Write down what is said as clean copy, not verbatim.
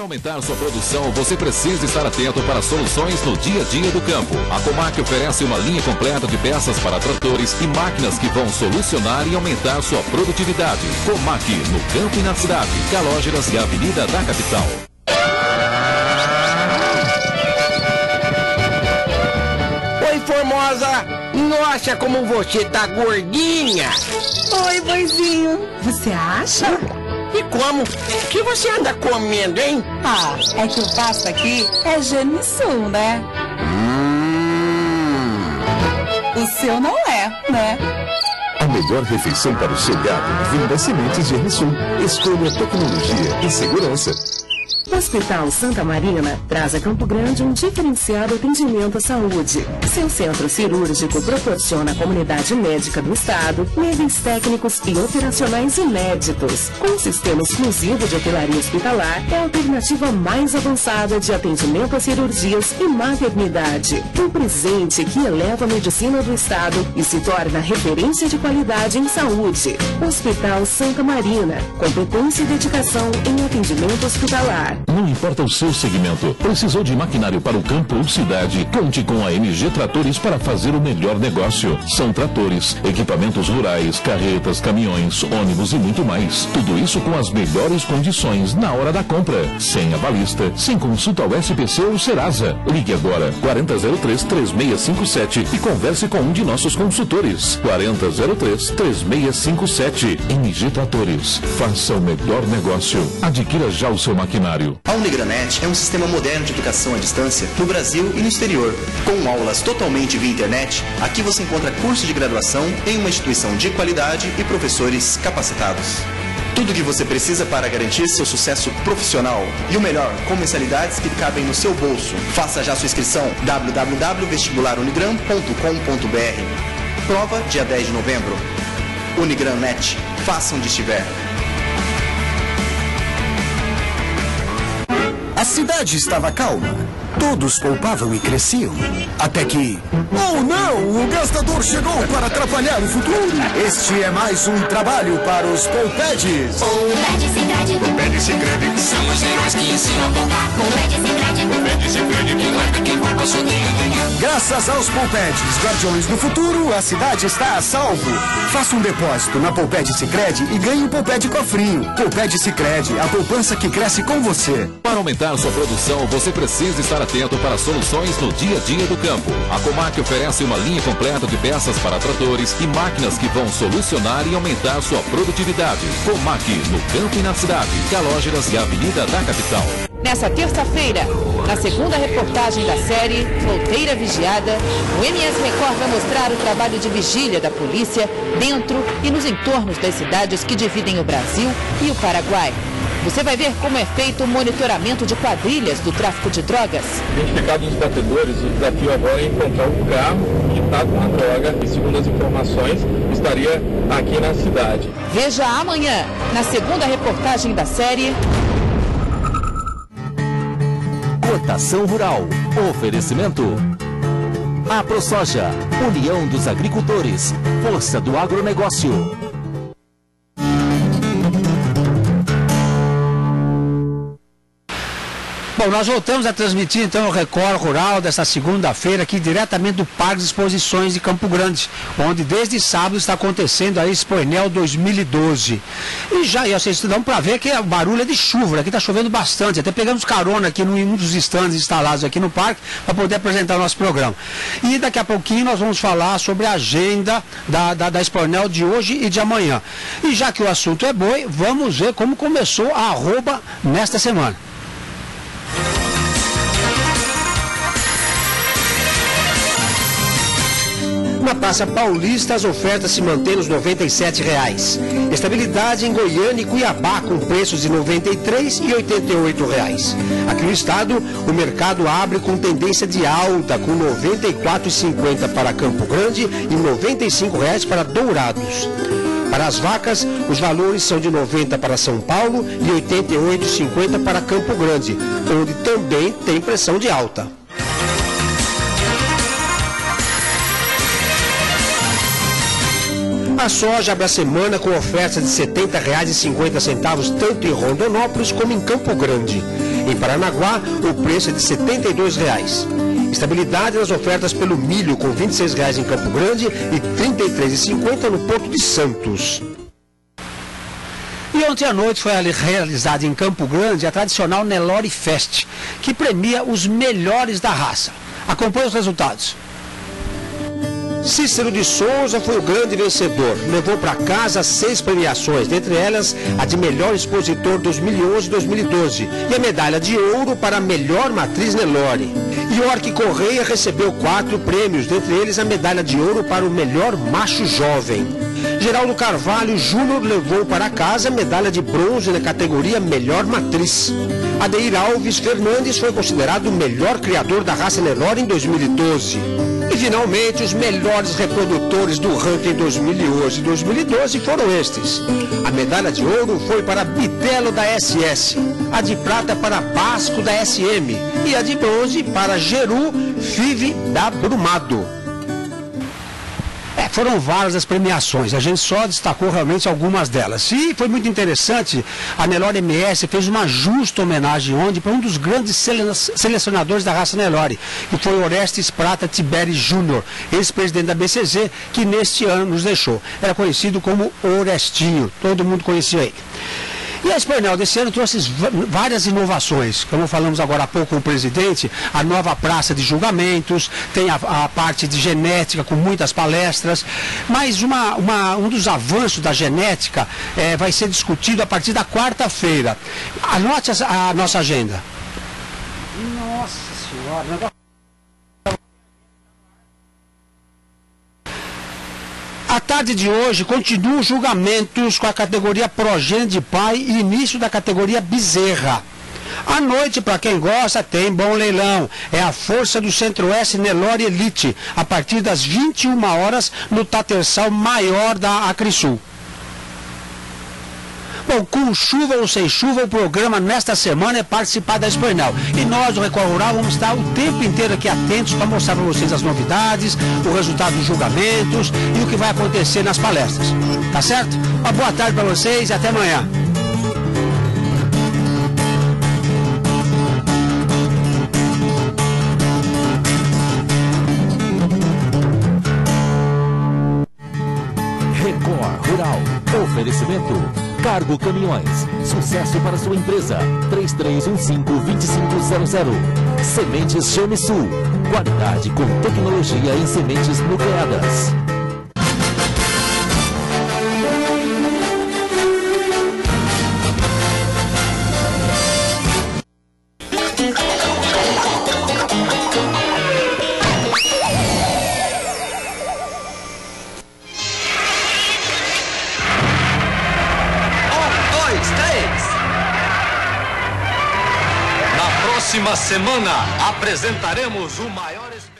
Para aumentar sua produção, você precisa estar atento para soluções no dia a dia do campo. A Comac oferece uma linha completa de peças para tratores e máquinas que vão solucionar e aumentar sua produtividade. Comac, no campo e na cidade. Calógeras e Avenida da Capital. Oi, Formosa! Nossa, como você tá gordinha! Oi, boizinho. Você acha? E como? O que você anda comendo, hein? Ah, é que o pasto aqui é Genisul, né? O seu não é, né? A melhor refeição para o seu gado vem das sementes Genisul. Escolha tecnologia e segurança. O Hospital Santa Marina traz a Campo Grande um diferenciado atendimento à saúde. Seu centro cirúrgico proporciona à comunidade médica do estado níveis técnicos e operacionais inéditos. Com um sistema exclusivo de hotelaria hospitalar, é a alternativa mais avançada de atendimento a cirurgias e maternidade. Um presente que eleva a medicina do estado e se torna referência de qualidade em saúde. Hospital Santa Marina, competência e dedicação em atendimento hospitalar. Não importa o seu segmento, precisou de maquinário para o campo ou cidade, conte com a MG Tratores para fazer o melhor negócio. São tratores, equipamentos rurais, carretas, caminhões, ônibus e muito mais. Tudo isso com as melhores condições na hora da compra. Sem avalista, sem consulta ao SPC ou Serasa. Ligue agora 4003-3657 e converse com um de nossos consultores. 4003-3657. MG Tratores. Faça o melhor negócio. Adquira já o seu maquinário. A Unigranet é um sistema moderno de educação à distância no Brasil e no exterior. Com aulas totalmente via internet, aqui você encontra curso de graduação em uma instituição de qualidade e professores capacitados. Tudo o que você precisa para garantir seu sucesso profissional. E o melhor, com mensalidades que cabem no seu bolso. Faça já sua inscrição. www.vestibularunigran.com.br. Prova dia 10 de novembro. Unigranet. Faça onde estiver. A cidade estava calma. Todos poupavam e cresciam. Até que... Oh não! O gastador chegou para atrapalhar o futuro. Este é mais um trabalho para os Poupedes. Poupede Sicredi. Poupede Sicredi. São os heróis que ensinam a poupar. Poupede Sicredi. Poupede Sicredi. Que guarda quem poupa sorteio ganha. Graças aos Poupedes, guardiões do futuro, a cidade está a salvo. Faça um depósito na Poupede Sicredi e ganhe um Poupede cofrinho. Poupede Sicredi, a poupança que cresce com você. Para aumentar sua produção, você precisa estar atento para soluções no dia a dia do campo. A Comac oferece uma linha completa de peças para tratores e máquinas que vão solucionar e aumentar sua produtividade. Comac, no campo e na cidade. Calógeras e Avenida da Capital. Nessa terça-feira, na segunda reportagem da série Fronteira Vigiada, o MS Record vai mostrar o trabalho de vigília da polícia dentro e nos entornos das cidades que dividem o Brasil e o Paraguai. Você vai ver como é feito o monitoramento de quadrilhas do tráfico de drogas. Identificados os batedores, o desafio agora é encontrar um carro que está com a droga e, segundo as informações, estaria aqui na cidade. Veja amanhã, na segunda reportagem da série... Cotação Rural. Oferecimento. A ProSoja, União dos Agricultores, Força do Agronegócio. Bom, nós voltamos a transmitir então o Record Rural desta segunda-feira aqui diretamente do Parque de Exposições de Campo Grande, onde desde sábado está acontecendo a Expoenel 2012. E já vocês dão para ver que o barulho é de chuva, aqui está chovendo bastante, até pegamos carona aqui em um dos estandes instalados aqui no parque para poder apresentar o nosso programa. E daqui a pouquinho nós vamos falar sobre a agenda da Expoenel de hoje e de amanhã. E já que o assunto é boi, vamos ver como começou a arroba nesta semana. Na Praça Paulista, as ofertas se mantêm nos R$ 97. Estabilidade em Goiânia e Cuiabá, com preços de R$ 93 e R$ 88. Aqui no estado, o mercado abre com tendência de alta, com R$ 94,50 para Campo Grande e R$ 95 para Dourados. Para as vacas, os valores são de 90 para São Paulo e 88,50 para Campo Grande, onde também tem pressão de alta. A soja abre a semana com ofertas de R$ 70,50 tanto em Rondonópolis como em Campo Grande. Em Paranaguá, o preço é de R$ 72,00. Estabilidade nas ofertas pelo milho, com R$ 26,00 em Campo Grande e R$ 33,50 no Porto de Santos. E ontem à noite foi realizada em Campo Grande a tradicional Nelore Fest, que premia os melhores da raça. Acompanhe os resultados. Cícero de Souza foi o grande vencedor. Levou para casa 6 premiações, dentre elas a de melhor expositor 2011 e 2012 e a medalha de ouro para a melhor matriz Nelore. York Correia recebeu 4 prêmios, dentre eles a medalha de ouro para o melhor macho jovem. Geraldo Carvalho Júnior levou para casa a medalha de bronze na categoria Melhor Matriz. Adeir Alves Fernandes foi considerado o melhor criador da raça Nelore em 2012. E finalmente os melhores reprodutores do ranking 2011 e 2012 foram estes. A medalha de ouro foi para Bitelo da SS, a de prata para Basco da SM e a de bronze para Geru Five da Brumado. Foram várias as premiações, a gente só destacou realmente algumas delas. E foi muito interessante, a Nelore MS fez uma justa homenagem ontem para um dos grandes selecionadores da raça Nelore, que foi Orestes Prata Tiberi Júnior, ex-presidente da BCZ, que neste ano nos deixou. Era conhecido como Orestinho, todo mundo conhecia ele. E a Espanhol desse ano trouxe várias inovações, como falamos agora há pouco com o presidente, a nova praça de julgamentos, tem a parte de genética com muitas palestras, mas um dos avanços da genética vai ser discutido a partir da quarta-feira. Anote a nossa agenda. Nossa Senhora, à tarde de hoje, continuam julgamentos com a categoria progênie de pai e início da categoria bezerra. À noite, para quem gosta, tem bom leilão. É a força do Centro-Oeste Nelore Elite, a partir das 21 horas no Tatersal maior da Acrisul. Bom, com chuva ou sem chuva, o programa nesta semana é participar da Espanhol. E nós, do Record Rural, vamos estar o tempo inteiro aqui atentos para mostrar para vocês as novidades, o resultado dos julgamentos e o que vai acontecer nas palestras. Tá certo? Uma boa tarde para vocês e até amanhã. Record Rural. Oferecimento. Cargo Caminhões. Sucesso para sua empresa. 3315-2500. Sementes Gemisul. Qualidade com tecnologia em sementes nucleadas. Próxima semana apresentaremos o maior